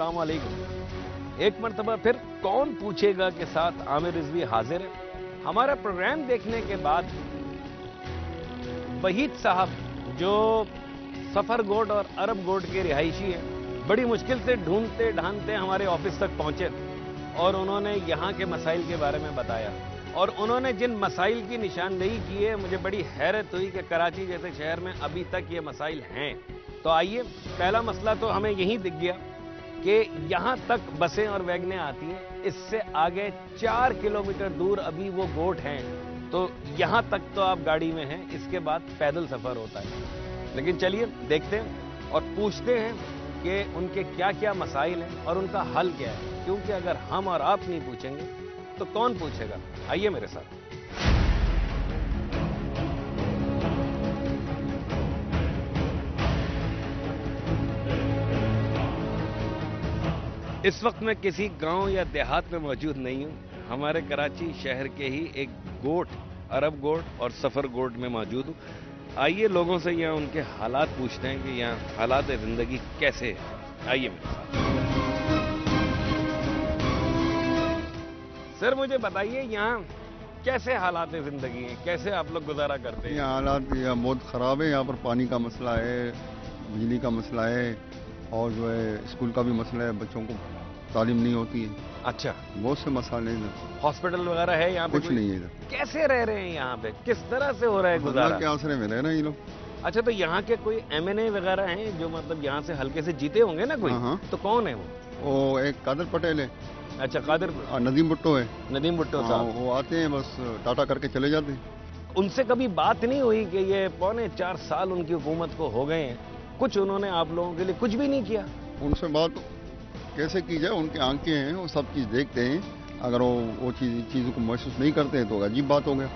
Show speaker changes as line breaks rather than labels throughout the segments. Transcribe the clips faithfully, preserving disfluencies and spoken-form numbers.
अस्सलाम वालेकुम। एक मरतबा फिर कौन पूछेगा के साथ आमिर रिजवी हाजिर है। हमारा प्रोग्राम देखने के बाद वहीद साहब जो सफर गोड और अरब गोड के रिहायशी हैं, बड़ी मुश्किल से ढूंढते ढांढते हमारे ऑफिस तक पहुंचे और उन्होंने यहाँ के मसाइल के बारे में बताया। और उन्होंने जिन मसाइल की निशानदेही की है, मुझे बड़ी हैरत हुई कि कराची जैसे शहर में अभी तक ये मसाइल हैं। तो आइए, पहला मसला तो हमें यही दिख गया कि यहाँ तक बसें और वैगनें आती हैं, इससे आगे चार किलोमीटर दूर अभी वो गोट हैं, तो यहाँ तक तो आप गाड़ी में हैं, इसके बाद पैदल सफर होता है। लेकिन चलिए देखते हैं और पूछते हैं कि उनके क्या क्या मसाइल हैं और उनका हल क्या है, क्योंकि अगर हम और आप नहीं पूछेंगे तो कौन पूछेगा। आइए मेरे साथ। इस वक्त मैं किसी गांव या देहात में मौजूद नहीं हूं, हमारे कराची शहर के ही एक गोट, अरब गोट और सफर गोट में मौजूद हूं। आइए लोगों से यहाँ उनके हालात पूछते हैं कि यहाँ हालात जिंदगी कैसे है। आइए मेरे साथ। सर मुझे बताइए यहाँ कैसे हालात जिंदगी हैं, कैसे आप लोग गुजारा करते हैं?
यहाँ हालात यहाँ बहुत ख़राब है। यहाँ पर पानी का मसला है, बिजली का मसला है और जो है स्कूल का भी मसला है, बच्चों को तालीम नहीं होती है।
अच्छा,
बहुत से मसाले हैं इधर।
हॉस्पिटल वगैरह है यहाँ पे?
कुछ नहीं है इधर।
कैसे रह रहे हैं यहाँ पे, किस तरह से हो रहा है गुजारा?
के आसरे में रह रहे हैं ये लोग।
अच्छा, तो यहाँ के कोई एम एन ए वगैरह हैं जो मतलब यहाँ से हल्के से जीते होंगे ना कोई?
हाँ।
तो कौन है वो?
वो एक कादर पटेल है।
अच्छा, कादिर।
नदीम भुट्टो है।
नदीम भुट्टो साहब।
वो आते हैं बस टाटा करके चले जाते हैं।
उनसे कभी बात नहीं हुई कि ये पौने चार साल उनकी हुकूमत को हो गए हैं, कुछ उन्होंने आप लोगों के लिए कुछ भी नहीं किया?
उनसे बात कैसे की जाए, उनकी आंखें हैं, वो सब चीज़ देखते हैं। अगर वो वो चीज़ चीज़ों को महसूस नहीं करते हैं तो अजीब बात हो गया।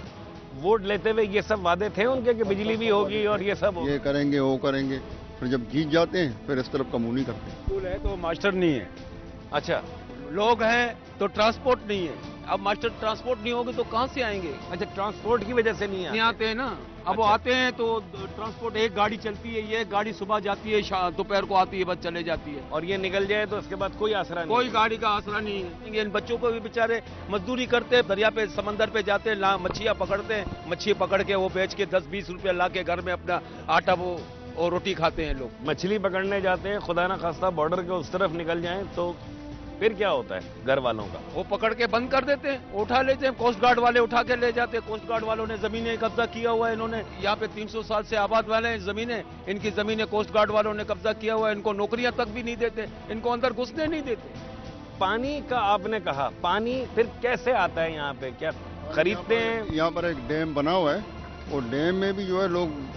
वोट लेते हुए ये सब वादे थे उनके कि बिजली भी होगी और ये सब
ये करेंगे वो करेंगे, फिर जब जीत जाते हैं फिर इस तरफ का मुंह नहीं करते।
स्कूल है तो मास्टर नहीं है।
अच्छा,
लोग हैं तो ट्रांसपोर्ट नहीं है। अब मास्टर ट्रांसपोर्ट नहीं होगी तो कहाँ से आएंगे?
अच्छा, ट्रांसपोर्ट की वजह से नहीं
नहीं आते हैं ना। अब वो आते हैं तो ट्रांसपोर्ट एक गाड़ी चलती है, ये गाड़ी सुबह जाती है, दोपहर को आती है, बस चले जाती है।
और ये निकल जाए तो उसके बाद कोई आसरा नहीं?
कोई गाड़ी का आसरा नहीं है। इन बच्चों को भी बेचारे मजदूरी करते हैं, दरिया पे समंदर पे जाते हैं, मच्छियाँ पकड़ते हैं, मच्छी पकड़ के वो बेच के दस बीस रुपया ला के घर में अपना आटा वो और रोटी खाते हैं लोग।
मछली पकड़ने जाते हैं, खुदा ना खास्ता बॉर्डर के उस तरफ निकल जाएं तो फिर क्या होता है घर वालों का?
वो पकड़ के बंद कर देते हैं, उठा लेते हैं, कोस्ट गार्ड वाले उठा के ले जाते हैं। कोस्ट गार्ड वालों ने जमीनें कब्जा किया हुआ है। इन्होंने यहाँ पे तीन सौ साल से आबाद वाले हैं, जमीनें इनकी जमीनें कोस्ट गार्ड वालों ने कब्जा किया हुआ है। इनको नौकरियां तक भी नहीं देते, इनको अंदर घुसने नहीं देते।
पानी का आपने कहा, पानी फिर कैसे आता है यहाँ पे, क्या खरीदते हैं?
यहाँ पर एक डैम बना हुआ है, और डैम में भी जो है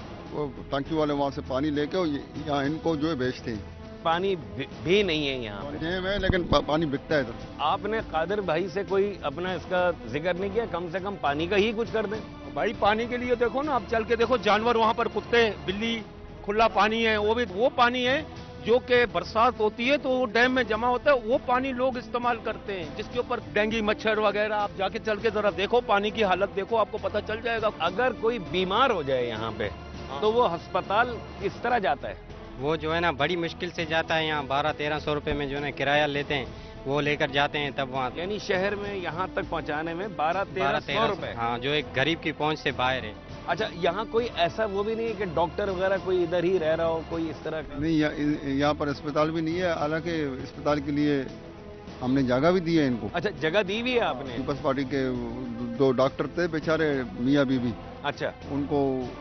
लोग टांकी वाले वहाँ से पानी लेके यहाँ इनको जो है बेचते हैं।
पानी भी नहीं है यहाँ पे?
डैम है लेकिन पा, पानी बिकता है इधर।
आपने कादिर भाई से कोई अपना इसका जिक्र नहीं किया, कम से कम पानी का ही कुछ कर दें?
भाई पानी के लिए देखो ना, आप चल के देखो, जानवर वहाँ पर, कुत्ते बिल्ली, खुला पानी है। वो भी वो पानी है जो कि बरसात होती है तो वो डैम में जमा होता है, वो पानी लोग इस्तेमाल करते हैं, जिसके ऊपर डेंगू मच्छर वगैरह। आप जाके चल के जरा देखो, पानी की हालत देखो, आपको पता चल जाएगा।
अगर कोई बीमार हो जाए यहाँ पे तो वो अस्पताल किस तरह जाता है?
वो जो है ना बड़ी मुश्किल से जाता है। यहाँ बारह तेरह सौ रुपए में जो है ना किराया लेते हैं, वो लेकर जाते हैं तब वहाँ।
यानी शहर में यहाँ तक पहुँचाने में बारह तेरह सौ रुपए?
हाँ, जो एक गरीब की पहुँच से बाहर है।
अच्छा, यहाँ कोई ऐसा वो भी नहीं है कि डॉक्टर वगैरह कोई इधर ही रह रहा हो, कोई इस तरह का?
नहीं, यहाँ पर अस्पताल भी नहीं है। हालांकि अस्पताल के लिए हमने जगह भी दी है इनको।
अच्छा, जगह दी भी है आपने?
पीपल्स पार्टी के दो डॉक्टर थे बेचारे, मियाँ बीबी।
अच्छा,
उनको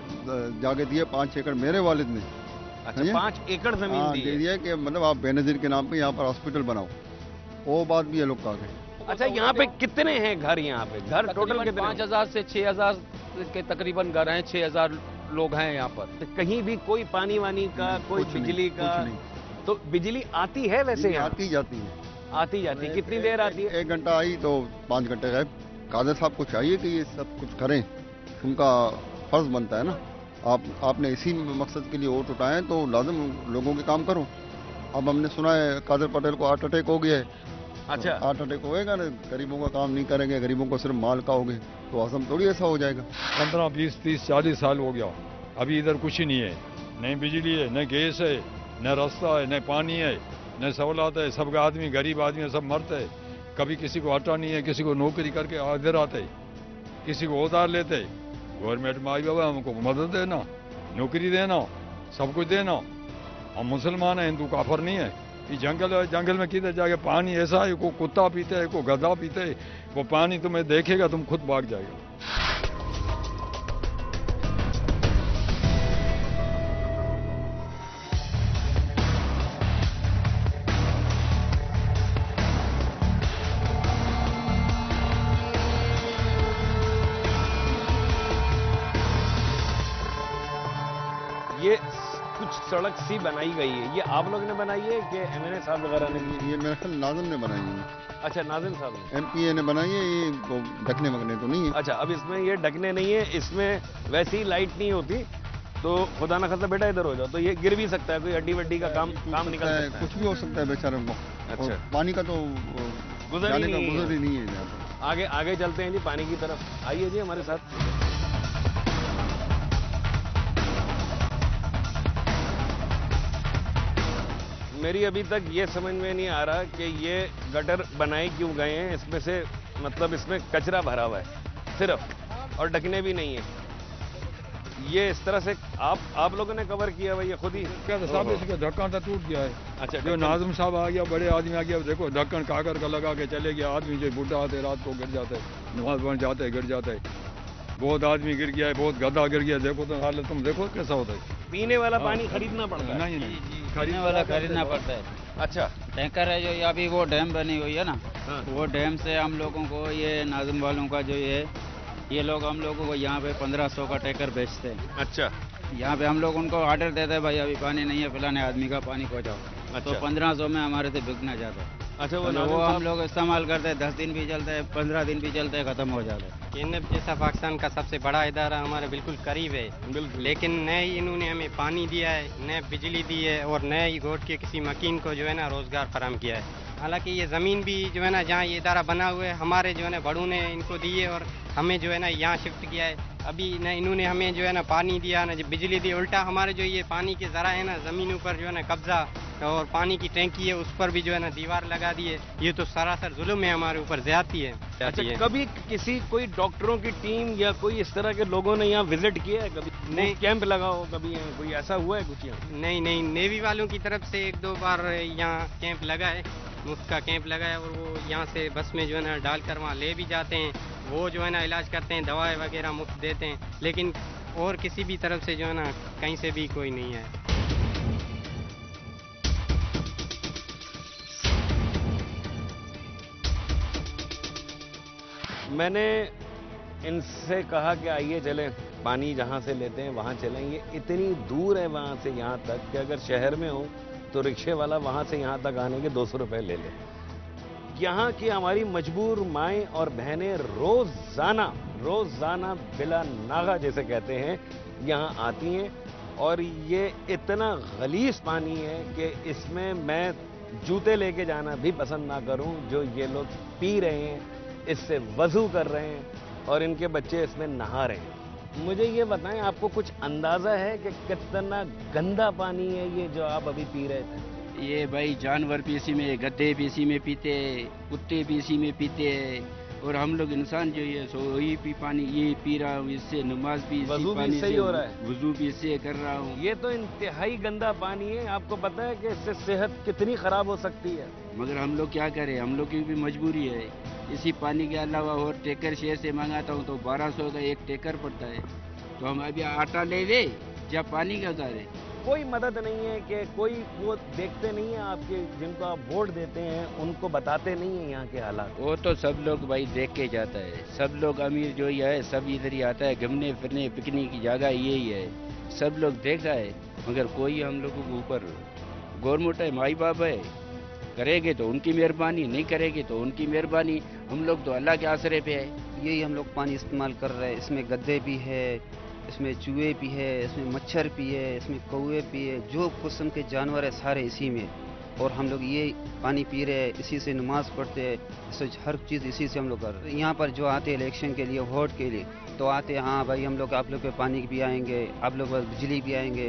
जगह दी है पाँच एकड़ मेरे वालिद ने।
अच्छा, पाँच एकड़ जमीन
हाँ,
दी
दे दिया कि मतलब आप बेनजीर के नाम पे यहाँ पर हॉस्पिटल बनाओ। वो बात भी ये लोग कहा गए।
अच्छा, यहाँ पे कितने हैं घर? यहाँ पे घर टोटल कितने?
पाँच हजार से छह हजार के तकरीबन घर हैं, छह हजार लोग हैं यहाँ पर।
तो कहीं भी कोई पानी वानी का, कोई बिजली का? तो बिजली आती है वैसे यहाँ?
आती जाती है।
आती जाती है। कितनी देर आती है?
एक घंटा आई तो पाँच घंटे गए। कादर साहब को चाहिए कि ये सब कुछ करें, उनका फर्ज बनता है ना। आप आपने इसी मकसद के लिए वोट उठाए तो लाजम लोगों के काम करो। अब हमने सुना है कादर पटेल को हार्ट अटैक हो गया है।
अच्छा,
हार्ट अटैक होएगा ना, गरीबों का काम नहीं करेंगे, गरीबों को सिर्फ माल खाओगे तो आसम थोड़ी ऐसा हो जाएगा।
पंद्रह बीस तीस चालीस साल हो गया, अभी इधर कुछ ही नहीं है। न बिजली है, न गैस है, न रास्ता है, न पानी है। न सहूलत है, सब आदमी गरीब आदमी है, सब मरते है, कभी किसी को आटा नहीं है, किसी को नौकरी करके इधर आते, किसी को उधार लेते। गवर्नमेंट माई बाबा हमको मदद देना, नौकरी देना, सब कुछ देना। हम मुसलमान हैं, हिंदू काफर नहीं है। ये जंगल है, जंगल में किधर जाके पानी ऐसा है, को कुत्ता पीते है, को गधा पीते है, वो पानी तुम्हें देखेगा तुम खुद भाग जाएगा।
ये कुछ सड़क सी बनाई गई है, ये आप लोग ने बनाई है कि एमएनए साहब वगैरह ने?
ये मेरे ख्याल नाज़िम ने बनाई है।
अच्छा, नाज़िम साहब ने,
एमपीए ने बनाई है। ये वो ढकने वगने तो नहीं है।
अच्छा, अब इसमें ये ढकने नहीं है, इसमें वैसी लाइट नहीं होती, तो खुदा ना खास्ता बेटा इधर हो जाओ तो ये गिर भी सकता है, कोई हड्डी वड्डी का काम काम निकल सकता है,
कुछ भी हो सकता है बेचारे को।
अच्छा।
और पानी का तो
गुजर ही
जाने का
नहीं है।
गुजर ही नहीं है यहाँ पर।
आगे आगे चलते हैं जी पानी की तरफ, आइए जी हमारे साथ। मेरी अभी तक ये समझ में नहीं आ रहा कि ये गटर बनाए क्यों गए हैं। इसमें से मतलब इसमें कचरा भरा हुआ है सिर्फ, और ढकने भी नहीं है। ये इस तरह से आप आप लोगों ने कवर किया हुआ, ये खुद ही?
क्या तो साहब इसका ढक्कन तो टूट गया है।
अच्छा,
जो नाज़िम साहब आ गया, बड़े आदमी आ गया, देखो ढक्कन काकर का लगा के चले गया। आदमी जो बूढ़ा आते रात को गिर जाते है, नमाज पढ़ जाते है, गिर जाते है। बहुत आदमी गिर गया है, बहुत गधा गिर गया। देखो तो हालत तुम देखो कैसा होता है।
पीने वाला पानी खरीदना पड़ता है?
नहीं नहीं,
खरीदने वाला खरीदना पड़ता है।
अच्छा,
टैंकर है जो ये अभी वो डैम बनी हुई है ना,
हाँ।
वो डैम से हम लोगों को ये नाज़िम वालों का जो ये ये लोग हम लोगों को यहाँ पे पंद्रह सौ का टैंकर बेचते हैं।
अच्छा,
यहाँ पे हम लोग उनको ऑर्डर देते हैं, भाई अभी पानी नहीं है, फलाने आदमी का पानी पहुँचाओ।
अच्छा।
तो पंद्रह सौ में हमारे से बिकना जाता है।
अच्छा, वो
वो,
नाज़िम
वो हम
साहब-
लोग इस्तेमाल करते हैं, दस दिन भी चलते हैं, पंद्रह दिन भी चलते हैं, खत्म हो जाता है।
केनब जैसा पाकिस्तान का सबसे बड़ा इदारा हमारे बिल्कुल करीब है,
बिल्कुल।
लेकिन न ही इन्होंने हमें पानी दिया है, न बिजली दी है, और न ही घोट के किसी मकीन को जो है ना रोजगार फराहम किया है। हालांकि ये ज़मीन भी जो है ना जहाँ ये इदारा बना हुआ है हमारे जो है ना बड़ों ने इनको दी है, और हमें जो है ना यहाँ शिफ्ट किया है। अभी न इन्होंने हमें जो है ना पानी दिया, ना बिजली दी, उल्टा हमारे जो ये पानी के ज़रा है ना ज़मीनों पर जो है ना कब्जा, और पानी की टैंकी है उस पर भी जो है ना दीवार लगा दी है। ये तो सरासर जुल्म है, हमारे ऊपर ज्यादती है।
अच्छा, कभी किसी कोई डॉक्टरों की टीम या कोई इस तरह के लोगों ने यहाँ विजिट किया है? कभी
नहीं।
कैंप लगा हो कभी यहाँ? कोई ऐसा हुआ है कुछ यहाँ?
नहीं नहीं, नेवी वालों की तरफ से एक दो बार यहाँ कैंप लगा है, मुफ्त का कैंप लगा है, और वो यहाँ से बस में जो है ना डाल कर वहाँ ले भी जाते हैं। वो जो है ना इलाज करते हैं, दवाएं वगैरह मुफ्त देते हैं, लेकिन और किसी भी तरफ से जो है ना कहीं से भी कोई नहीं है।
मैंने इनसे कहा कि आइए चलें, पानी जहाँ से लेते हैं वहाँ चलें। ये इतनी दूर है वहाँ से यहाँ तक कि अगर शहर में हो तो रिक्शे वाला वहाँ से यहाँ तक आने के दो सौ रुपये ले ले। यहाँ की हमारी मजबूर माएँ और बहनें रोज़ाना रोज़ाना बिला नागा जैसे कहते हैं यहाँ आती हैं, और ये इतना गलीज पानी है कि इसमें मैं जूते लेके जाना भी पसंद ना करूं। जो ये लोग पी रहे हैं, इससे वजू कर रहे हैं, और इनके बच्चे इसमें नहा रहे हैं। मुझे ये बताएं, आपको कुछ अंदाजा है कि कितना गंदा पानी है ये जो आप अभी पी रहे थे?
ये भाई जानवर भी इसी में, गद्दे भी इसी में पीते, कुत्ते भी इसी में पीते, और हम लोग इंसान जो ये सो वही भी पानी ये पी रहा हूँ, इससे नमाज भी इसी
वजू भी
पानी
इससे ही
से
हो रहा है?
वजू भी इससे कर रहा हूँ।
ये तो इंतहाई गंदा पानी है। आपको पता है कि इससे सेहत कितनी खराब हो सकती है?
मगर हम लोग क्या करें, हम लोग की भी मजबूरी है। इसी पानी के अलावा और टेकर शहर से मंगाता हूँ तो बारह सौ का एक टेकर पड़ता है, तो हम अभी आटा ले दे या पानी का उतारे।
कोई मदद नहीं है कि कोई वो देखते नहीं है आपके, जिनको आप वोट देते हैं उनको बताते नहीं है यहाँ के हालात?
वो तो सब लोग भाई देख के जाता है, सब लोग अमीर जो ही है सब इधर ही आता है, घूमने फिरने पिकनिक की जगह यही है, सब लोग देख रहा है, मगर कोई हम लोगों के ऊपर गवर्नमेंट है, माई बाप है, करेंगे तो उनकी मेहरबानी, नहीं करेंगे तो उनकी मेहरबानी। हम लोग तो अल्लाह के आसरे पे है।
यही हम लोग पानी इस्तेमाल कर रहे हैं। इसमें गद्दे भी है, इसमें चूहे भी है, इसमें मच्छर भी है, इसमें कौवे भी है, जो किस्म के जानवर है सारे इसी में, और हम लोग ये पानी पी रहे हैं, इसी से नमाज पढ़ते हैं, इससे हर चीज़ इसी से हम लोग कर रहे हैं। यहाँ पर जो आते हैं इलेक्शन के लिए, वोट के लिए, तो आते हैं, हाँ भाई हम लोग आप लोग पे पानी भी आएंगे, आप लोग पर बिजली भी आएंगे,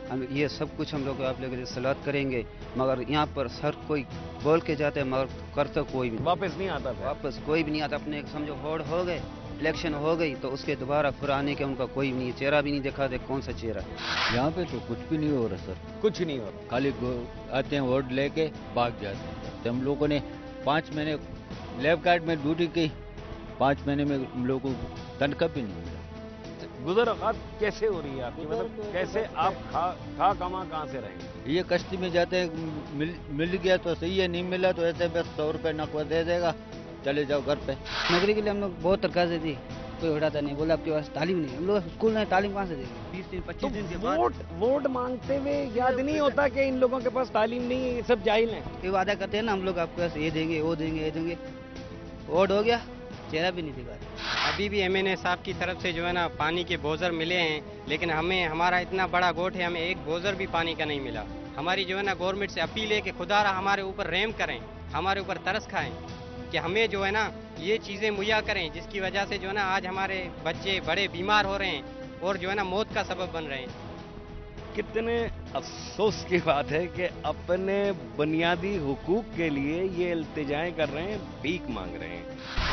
हम ये सब कुछ हम लोग आप लोग सलाहत करेंगे, मगर यहाँ पर हर कोई बोल के जाते हैं मगर करता कोई भी नहीं।
वापस नहीं आता था।
वापस कोई भी नहीं आता। अपने समझो होड़ हो गए, इलेक्शन हो गई तो उसके दोबारा फिर आने के उनका कोई नहीं, चेहरा भी नहीं दिखा दे कौन सा चेहरा।
यहाँ पे तो कुछ भी नहीं हो रहा सर,
कुछ नहीं हो रहा।
खाली गो- आते हैं वोट लेके भाग जाते हैं। तो हम लोगों ने पाँच महीने लेब कार्ड में ड्यूटी की, पाँच महीने में हम लोगों को तनख्वाह भी नहीं मिला।
गुजर औकात कैसे हो रही है आपकी, मतलब कैसे आप खा खा कमा कहाँ से रहेंगे?
ये कश्ती में जाते हैं, मिल, मिल गया तो सही है, नहीं मिला तो ऐसे बस सौ रुपये नकवा दे देगा, चले जाओ घर पे।
नौकरी के लिए हम लोग बहुत दरखास्तें दी, कोई उठाता नहीं, बोला आपके पास तालीम नहीं। हम लोग स्कूल में तालीम कहाँ से देंगे? बीस दिन पच्चीस दिन के बाद
वोट वोट मांगते हुए याद नहीं होता कि इन लोगों के पास तालीम नहीं है, ये सब जाहिल हैं।
ये वादा करते हैं ना हम लोग आपके पास ये देंगे वो देंगे ये देंगे, वोट हो गया चेहरा भी नहीं दिखा।
अभी भी एम एन ए साहब की तरफ से जो है ना पानी के बोझर मिले हैं, लेकिन हमें हमारा इतना बड़ा गोट है, हमें एक बोझर भी पानी का नहीं मिला। हमारी जो है ना गवर्नमेंट से अपील है कि खुदारा हमारे ऊपर रहम करें, हमारे ऊपर तरस खाएं कि हमें जो है ना ये चीज़ें मुहैया करें, जिसकी वजह से जो है ना आज हमारे बच्चे बड़े बीमार हो रहे हैं और जो है ना मौत का सबब बन रहे हैं।
कितने अफसोस की बात है कि अपने बुनियादी हुकूक के लिए ये इल्तिजाएं कर रहे हैं, भीख मांग रहे हैं।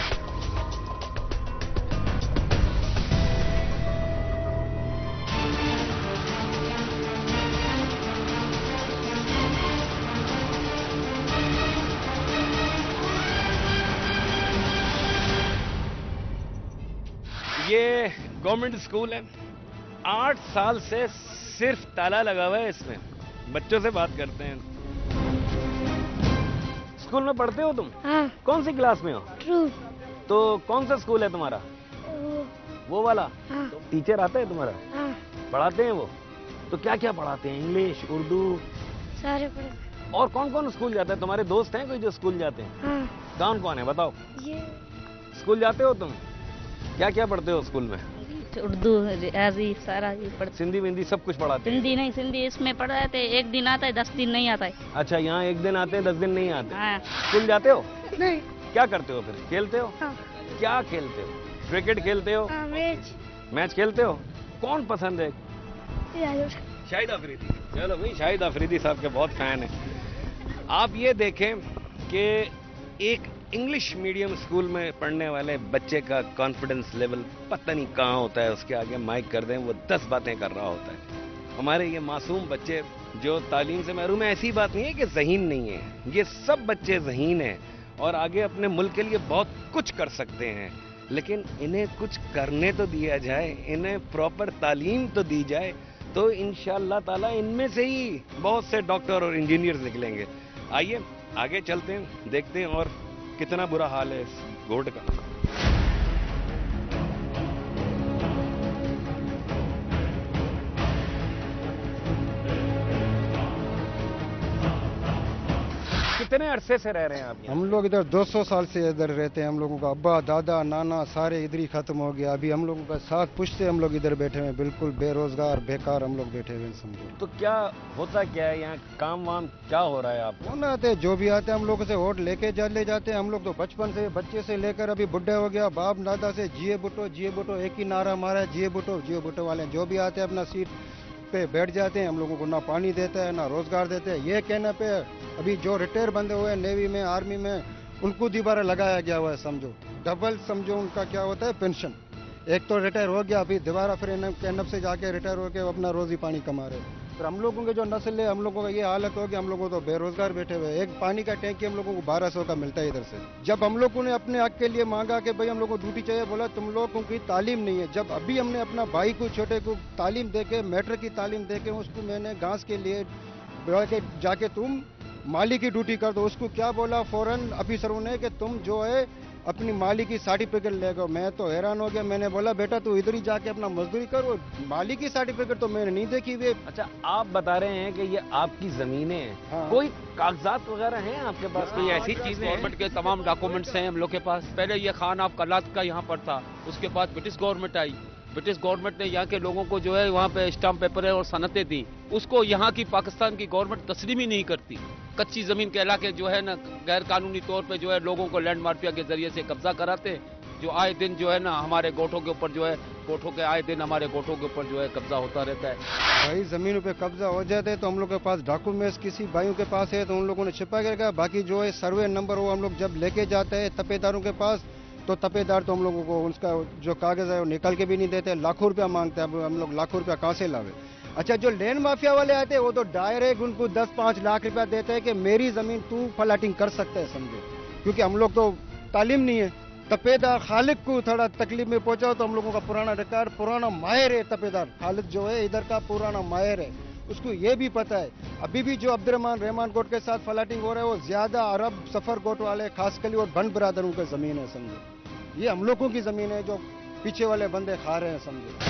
ये गवर्नमेंट स्कूल है, आठ साल से सिर्फ ताला लगा हुआ है इसमें। बच्चों से बात करते हैं। स्कूल में पढ़ते हो तुम?
हाँ।
कौन सी क्लास में हो?
ट्रू।
तो कौन सा स्कूल है तुम्हारा?
वो,
वो वाला?
हाँ।
टीचर आता है तुम्हारा?
हाँ।
पढ़ाते हैं वो? तो क्या क्या पढ़ाते हैं? इंग्लिश, उर्दू?
सारे पढ़े।
और कौन कौन स्कूल जाता है? तुम्हारे दोस्त हैं कोई जो स्कूल जाते हैं?
हाँ।
कौन कौन है बताओ?
ये
स्कूल जाते हो तुम? क्या क्या पढ़ते हो स्कूल में?
उर्दू अरबी सारा ये पढ़ते।
सिंधी विंधी सब कुछ पढ़ाते हैं?
हिंदी नहीं, सिंधी इसमें पढ़ाते, एक दिन आता है दस दिन नहीं आता है।
अच्छा, यहाँ एक दिन आते हैं दस दिन नहीं आते।
हाँ।
स्कूल जाते हो?
नहीं।
क्या करते हो फिर? खेलते हो?
हाँ।
क्या खेलते हो? क्रिकेट खेलते हो?
हाँ, मैच।
मैच खेलते हो? कौन पसंद है?
यार,
शाहिद अफरीदी। चलो भाई, शाहिद अफरीदी साहब के बहुत फैन हैं। आप ये देखें कि एक इंग्लिश मीडियम स्कूल में पढ़ने वाले बच्चे का कॉन्फिडेंस लेवल पता नहीं कहाँ होता है, उसके आगे माइक कर दें वो दस बातें कर रहा होता है। हमारे ये मासूम बच्चे जो तालीम से महरूम है, ऐसी बात नहीं है कि ज़हीन नहीं है, ये सब बच्चे ज़हीन हैं और आगे अपने मुल्क के लिए बहुत कुछ कर सकते हैं, लेकिन इन्हें कुछ करने तो दिया जाए, इन्हें प्रॉपर तालीम तो दी जाए, तो इंशाअल्लाह ताला इनमें से ही बहुत से डॉक्टर और इंजीनियर्स निकलेंगे। आइए आगे चलते हैं, देखते हैं और कितना बुरा हाल है इस घोट का। कितने अरसे से रह रहे हैं आप यहाँ?
हम लोग इधर दो सौ साल से इधर रहते हैं। हम लोगों का अब्बा दादा नाना सारे इधर ही खत्म हो गया। अभी हम लोगों का साथ पुश्ते हम लोग इधर बैठे हैं, बिल्कुल बेरोजगार बेकार हम लोग बैठे हुए हैं समझो।
तो क्या होता क्या है यहाँ, काम वाम क्या हो रहा है आपको?
कौन आते जो भी आते हैं हम लोगों से वोट लेके जा ले जाते हैं। हम लोग तो बचपन से बच्चे से लेकर अभी बुढ़े हो गया, बाप दादा से जिए बुटो जिए बुटो एक ही नारा मारा है, जिए बुटो जिए बुटो वाले जो भी आते हैं अपना सीट पे बैठ जाते हैं। हम लोगों को ना पानी देते हैं ना रोजगार देते हैं। ये कहने पे अभी जो रिटायर बंदे हुए हैं नेवी में आर्मी में, उनको दोबारा लगाया गया हुआ है समझो, डबल समझो उनका क्या होता है पेंशन। एक तो रिटायर हो गया, अभी दोबारा फिर कैनप से जाके रिटायर होकर अपना रोजी पानी कमा रहे। फिर हम लोगों के जो नस्ल है, हम लोगों का ये हालत हो गया, हम लोगों तो बेरोजगार बैठे हुए। एक पानी का टैंकी हम लोगों को बारह सौ का मिलता है इधर से। जब हम लोगों ने अपने हक के लिए मांगा कि भाई हम लोगों को ड्यूटी चाहिए, बोला तुम लोगों की तालीम नहीं है। जब अभी हमने अपना भाई को छोटे को तालीम दे के मैट्रिक की तालीम दे के उसको मैंने घास के लिए के जाके तुम माली की ड्यूटी कर दो, उसको क्या बोला फौरन ऑफिसरों ने कि तुम जो है अपनी माली की सर्टिफिकेट ले गो। मैं तो हैरान हो गया, मैंने बोला बेटा तू इधर ही जाके अपना मजदूरी कर, वो माली की सर्टिफिकेट तो मैंने नहीं देखी हुई।
अच्छा, आप बता रहे हैं कि ये आपकी जमीनें हैं।
हाँ।
कोई कागजात वगैरह हैं आपके पास? कोई ऐसी चीजें हैं?
गवर्नमेंट के तमाम डॉक्यूमेंट्स हैं हम लोग के पास। पहले ये खान ऑफ कलात का यहाँ पर था, उसके बाद ब्रिटिश गवर्नमेंट आई। ब्रिटिश गवर्नमेंट ने यहाँ के लोगों को जो है वहाँ पे स्टाम्प पेपर और सनतें दी, उसको यहाँ की पाकिस्तान की गवर्नमेंट तस्लीम ही नहीं करती। कच्ची जमीन के इलाके जो है ना गैर कानूनी तौर पे जो है लोगों को लैंड माफिया के जरिए से कब्जा कराते,
जो आए दिन जो है ना हमारे गोठों के ऊपर जो है गोठों के आए दिन हमारे गोठों के ऊपर जो है कब्जा होता रहता है।
भाई जमीनों पे कब्जा हो जाते हैं तो हम लोग के पास डॉक्यूमेंट्स किसी भाइयों के पास है तो उन लोगों ने छिपा के रखा। बाकी जो है सर्वे नंबर वो हम लोग जब लेके जाते हैं तपेदारों के पास तो तपेदार तो हम लोगों को उसका जो कागज है वो निकल के भी नहीं देते, लाखों रुपया मांगते हैं। अब हम लोग लाखों रुपया कहाँ से लावे। अच्छा, जो लैंड माफिया वाले आते हैं वो तो डायरेक्ट उनको दस पाँच लाख रुपया देते हैं कि मेरी जमीन तू फलाटिंग कर सकते है, समझो। क्योंकि हम लोग तो तालीम नहीं है। तपेदार खालिद को थोड़ा तकलीफ में पहुंचाओ तो हम लोगों का पुराना रिकॉर्ड, पुराना माहिर है तपेदार खालिद जो है इधर का पुराना माहिर है, उसको ये भी पता है। अभी भी जो अब्दुर्रहमान रहमान गोट के साथ फलाटिंग हो रहा है वो ज्यादा अरब सफर गोट वाले खासकली और बंद बरादरों की जमीन है, समझो। ये हम लोगों की जमीन है जो पीछे वाले बंदे खा रहे हैं, समझो।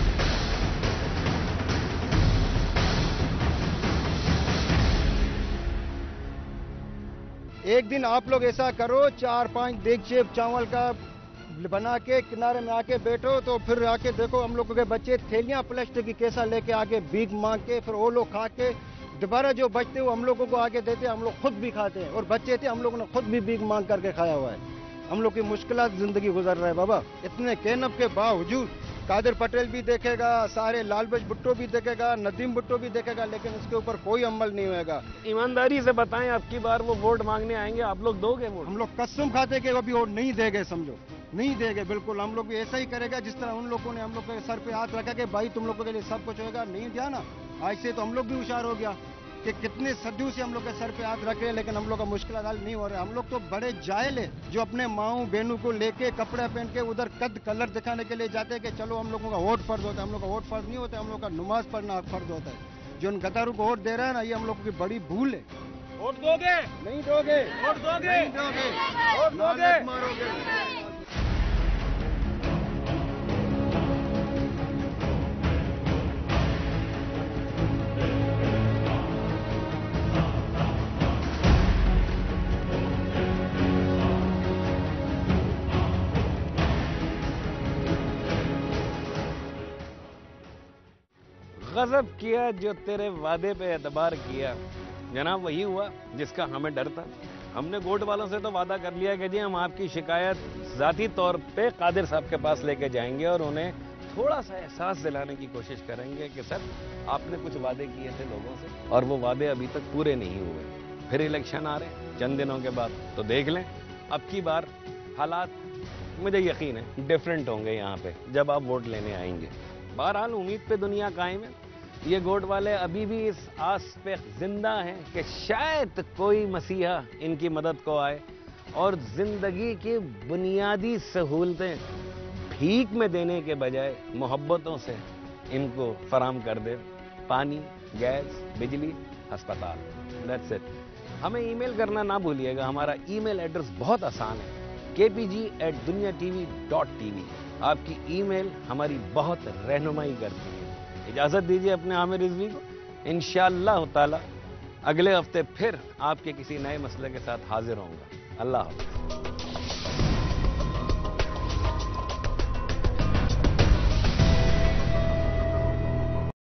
एक दिन आप लोग ऐसा करो, चार पांच देगचे चावल का बना के किनारे में आके बैठो तो फिर आके देखो हम लोगों के बच्चे थैलियां प्लास्टिक की कैसा लेके आके भीख मांग के फिर वो लोग खा के दोबारा जो बचते वो हम लोगों को आगे देते, हम लोग खुद भी खाते हैं। और बच्चे थे हम लोगों ने खुद भी भीख मांग करके खाया हुआ है। हम लोग की मुश्किलात जिंदगी गुजर रहा है बाबा। इतने कहनब के बावजूद कादिर पटेल भी देखेगा, सारे लालबख्श भुट्टो भी देखेगा, नदीम भुट्टो भी देखेगा, लेकिन इसके ऊपर कोई अमल नहीं होगा।
ईमानदारी से बताएं, अब की बार वो वोट मांगने आएंगे, आप लोग दोगे वोट?
हम लोग कसम खाते कि अभी वोट नहीं देंगे, समझो, नहीं देंगे बिल्कुल। हम लोग भी ऐसा ही करेगा जिस तरह उन लोगों ने हम लोग के सर पे हाथ रखा कि भाई तुम लोगों के लिए सब कुछ होगा। नहीं दिया ना, आज से तो हम लोग भी होशियार हो गया कि कितने सदियों से हम लोग के सर पे हाथ रख रहे हैं, लेकिन हम लोग का मुश्किल हल नहीं हो रहा है। हम लोग तो बड़े जायल है जो अपने माओ बहनों को लेके कपड़े पहन के उधर कद कलर दिखाने के लिए जाते हैं कि चलो हम लोगों का वोट फर्ज होता है। हम लोग का वोट फर्ज नहीं होता है, हम लोग का नमाज पढ़ना फर्ज होता है। जो उन गद्दारों को वोट दे रहा है ना, ये हम लोगों की बड़ी भूल है।
वोट दोगे?
नहीं दोगे?
वोट दोगे?
नहीं दोगे?
वोट दोगे?
मारोगे?
गजब किया जो तेरे वादे पे एतबार किया, जनाब वही हुआ जिसका हमें डर था। हमने गोट वालों से तो वादा कर लिया कि जी हम आपकी शिकायत जाती तौर पे कादिर साहब के पास लेके जाएंगे और उन्हें थोड़ा सा एहसास दिलाने की कोशिश करेंगे कि सर आपने कुछ वादे किए थे लोगों से और वो वादे अभी तक पूरे नहीं हुए। फिर इलेक्शन आ रहे हैं चंद दिनों के बाद, तो देख लें अब की बार हालात मुझे यकीन है डिफरेंट होंगे यहाँ पे जब आप वोट लेने आएंगे। बहरहाल उम्मीद पे दुनिया कायम है। ये गोट वाले अभी भी इस आस पे जिंदा हैं कि शायद कोई मसीहा इनकी मदद को आए और जिंदगी की बुनियादी सहूलतें भीख में देने के बजाय मोहब्बतों से इनको फराम कर दे। पानी, गैस, बिजली, अस्पताल, दैट्स इट। हमें ईमेल करना ना भूलिएगा, हमारा ईमेल एड्रेस बहुत आसान है, के P G at Duniya TV dot TV. आपकी ईमेल हमारी बहुत रहनुमाई करती है। इजाजत दीजिए अपने आमिर रिजवी को। इंशाअल्लाह ताला अगले हफ्ते फिर आपके किसी नए मसले के साथ हाजिर होऊंगा। अल्लाह हाफ़िज़।